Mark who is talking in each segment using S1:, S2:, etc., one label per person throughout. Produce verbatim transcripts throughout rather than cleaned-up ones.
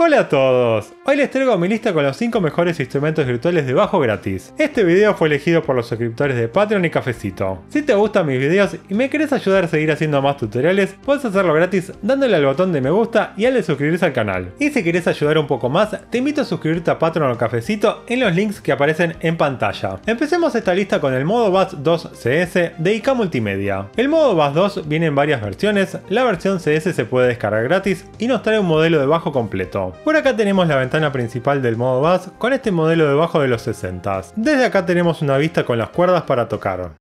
S1: Hola a todos, hoy les traigo mi lista con los cinco mejores instrumentos virtuales de bajo gratis. Este video fue elegido por los suscriptores de Patreon y Cafecito. Si te gustan mis videos y me querés ayudar a seguir haciendo más tutoriales, puedes hacerlo gratis dándole al botón de me gusta y al de suscribirse al canal. Y si querés ayudar un poco más, te invito a suscribirte a Patreon o Cafecito en los links que aparecen en pantalla. Empecemos esta lista con el modo Bass dos C S de I K Multimedia. El modo Bass dos viene en varias versiones, la versión C S se puede descargar gratis y nos trae un modelo de bajo completo. Por acá tenemos la ventana principal del modo Bass con este modelo de bajo de los sesenta. Desde acá tenemos una vista con las cuerdas para tocar.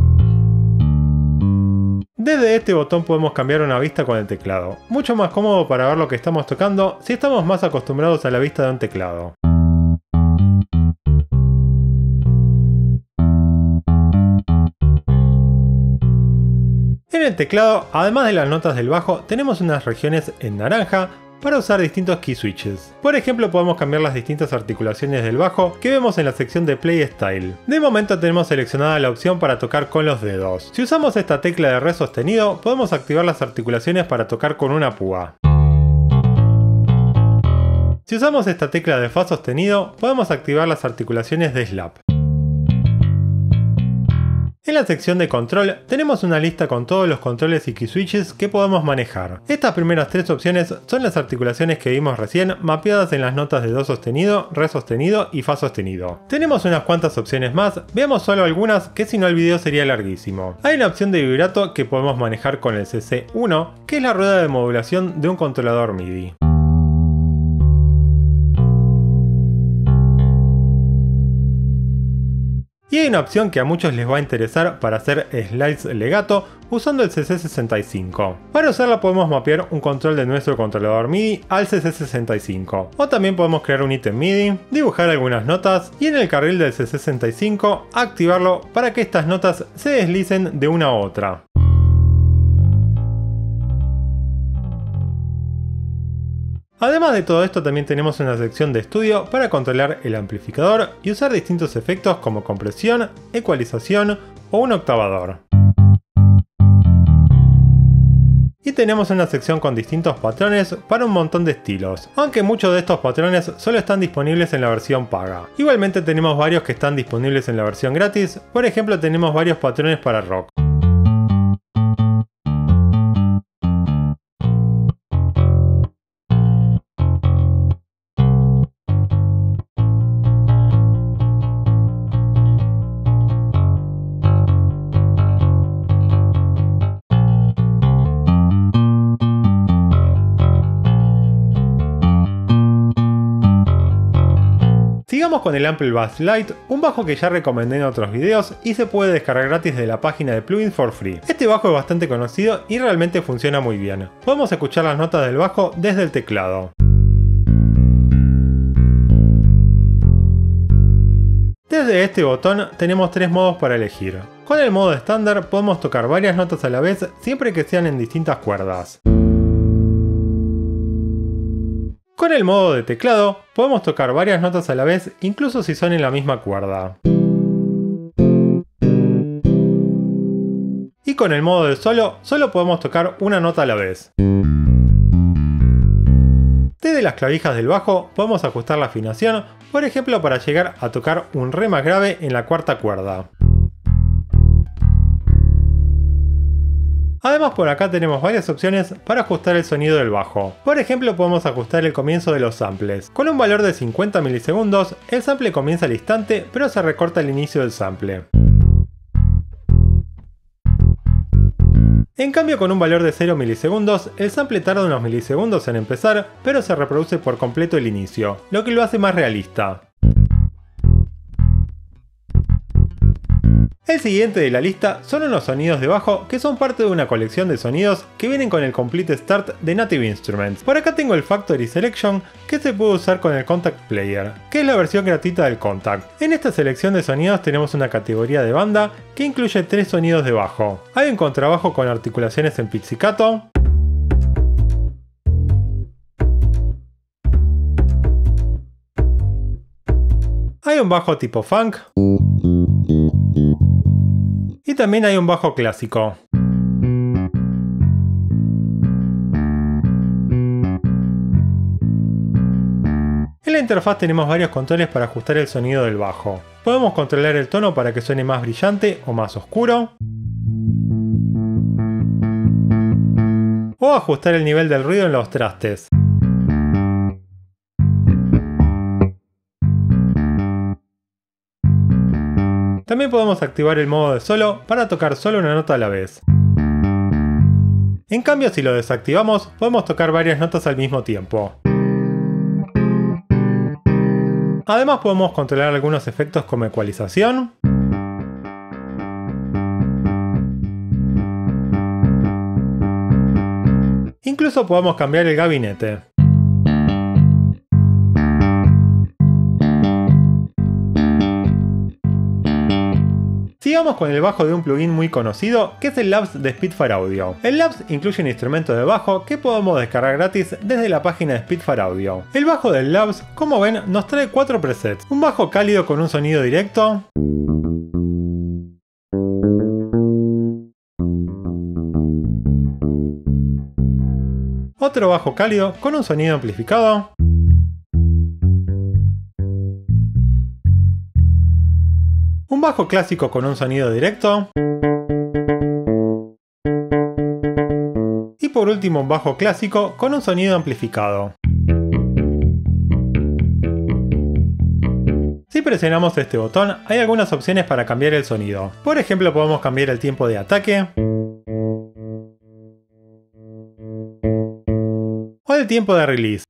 S1: Desde este botón podemos cambiar una vista con el teclado, mucho más cómodo para ver lo que estamos tocando si estamos más acostumbrados a la vista de un teclado. En el teclado, además de las notas del bajo, tenemos unas regiones en naranja para usar distintos key switches. Por ejemplo, podemos cambiar las distintas articulaciones del bajo que vemos en la sección de Play Style. De momento tenemos seleccionada la opción para tocar con los dedos. Si usamos esta tecla de Re sostenido, podemos activar las articulaciones para tocar con una púa. Si usamos esta tecla de Fa sostenido, podemos activar las articulaciones de Slap. En la sección de control tenemos una lista con todos los controles y key switches que podemos manejar. Estas primeras tres opciones son las articulaciones que vimos recién mapeadas en las notas de Do sostenido, Re sostenido y Fa sostenido. Tenemos unas cuantas opciones más, veamos solo algunas que si no el video sería larguísimo. Hay una opción de vibrato que podemos manejar con el C C uno, que es la rueda de modulación de un controlador MIDI. Y hay una opción que a muchos les va a interesar para hacer slides legato usando el C C sesenta y cinco. Para usarla podemos mapear un control de nuestro controlador MIDI al C C sesenta y cinco. O también podemos crear un ítem MIDI, dibujar algunas notas y en el carril del C C sesenta y cinco activarlo para que estas notas se deslicen de una a otra. Además de todo esto, también tenemos una sección de estudio para controlar el amplificador y usar distintos efectos como compresión, ecualización o un octavador. Y tenemos una sección con distintos patrones para un montón de estilos, aunque muchos de estos patrones solo están disponibles en la versión paga. Igualmente tenemos varios que están disponibles en la versión gratis, por ejemplo tenemos varios patrones para rock. Sigamos con el Ample Bass Lite, un bajo que ya recomendé en otros videos y se puede descargar gratis de la página de Plugins for Free. Este bajo es bastante conocido y realmente funciona muy bien. Podemos escuchar las notas del bajo desde el teclado. Desde este botón tenemos tres modos para elegir. Con el modo estándar podemos tocar varias notas a la vez siempre que sean en distintas cuerdas. Con el modo de teclado, podemos tocar varias notas a la vez, incluso si son en la misma cuerda. Y con el modo de solo, solo podemos tocar una nota a la vez. Desde las clavijas del bajo, podemos ajustar la afinación, por ejemplo para llegar a tocar un Re más grave en la cuarta cuerda. Además por acá tenemos varias opciones para ajustar el sonido del bajo. Por ejemplo podemos ajustar el comienzo de los samples. Con un valor de cincuenta milisegundos, el sample comienza al instante, pero se recorta al inicio del sample. En cambio con un valor de cero milisegundos, el sample tarda unos milisegundos en empezar, pero se reproduce por completo el inicio, lo que lo hace más realista. El siguiente de la lista son unos sonidos de bajo que son parte de una colección de sonidos que vienen con el Complete Start de Native Instruments. Por acá tengo el Factory Selection que se puede usar con el Kontakt Player, que es la versión gratuita del Kontakt. En esta selección de sonidos tenemos una categoría de banda que incluye tres sonidos de bajo. Hay un contrabajo con articulaciones en pizzicato, hay un bajo tipo funk, y también hay un bajo clásico. En la interfaz tenemos varios controles para ajustar el sonido del bajo. Podemos controlar el tono para que suene más brillante o más oscuro, o ajustar el nivel del ruido en los trastes. También podemos activar el modo de solo para tocar solo una nota a la vez. En cambio, si lo desactivamos, podemos tocar varias notas al mismo tiempo. Además, podemos controlar algunos efectos como ecualización, incluso podemos cambiar el gabinete. Sigamos con el bajo de un plugin muy conocido, que es el Labs de Spitfire Audio. El Labs incluye un instrumento de bajo que podemos descargar gratis desde la página de Spitfire Audio. El bajo del Labs, como ven, nos trae cuatro presets. Un bajo cálido con un sonido directo, otro bajo cálido con un sonido amplificado, un bajo clásico con un sonido directo, y por último un bajo clásico con un sonido amplificado. Si presionamos este botón, hay algunas opciones para cambiar el sonido. Por ejemplo, podemos cambiar el tiempo de ataque, o el tiempo de release.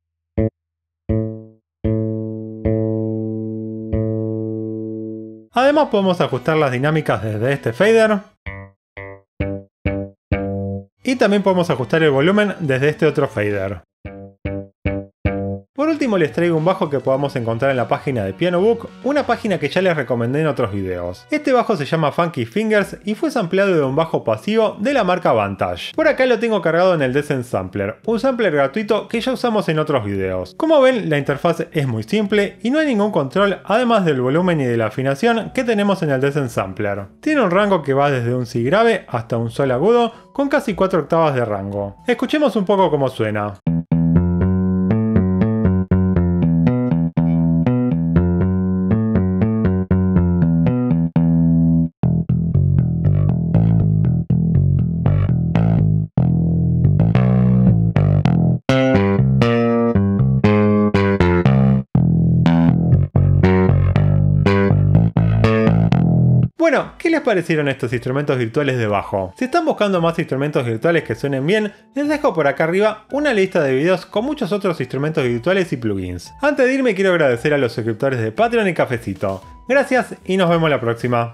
S1: Además, podemos ajustar las dinámicas desde este fader, y también podemos ajustar el volumen desde este otro fader. Por último, les traigo un bajo que podamos encontrar en la página de Pianobook, una página que ya les recomendé en otros videos. Este bajo se llama Funky Fingers y fue sampleado de un bajo pasivo de la marca Vantage. Por acá lo tengo cargado en el Descent Sampler, un sampler gratuito que ya usamos en otros videos. Como ven, la interfaz es muy simple y no hay ningún control además del volumen y de la afinación que tenemos en el Descent Sampler. Tiene un rango que va desde un si grave hasta un sol agudo con casi cuatro octavas de rango. Escuchemos un poco cómo suena. Bueno, ¿qué les parecieron estos instrumentos virtuales de bajo? Si están buscando más instrumentos virtuales que suenen bien, les dejo por acá arriba una lista de videos con muchos otros instrumentos virtuales y plugins. Antes de irme quiero agradecer a los suscriptores de Patreon y Cafecito. Gracias y nos vemos la próxima.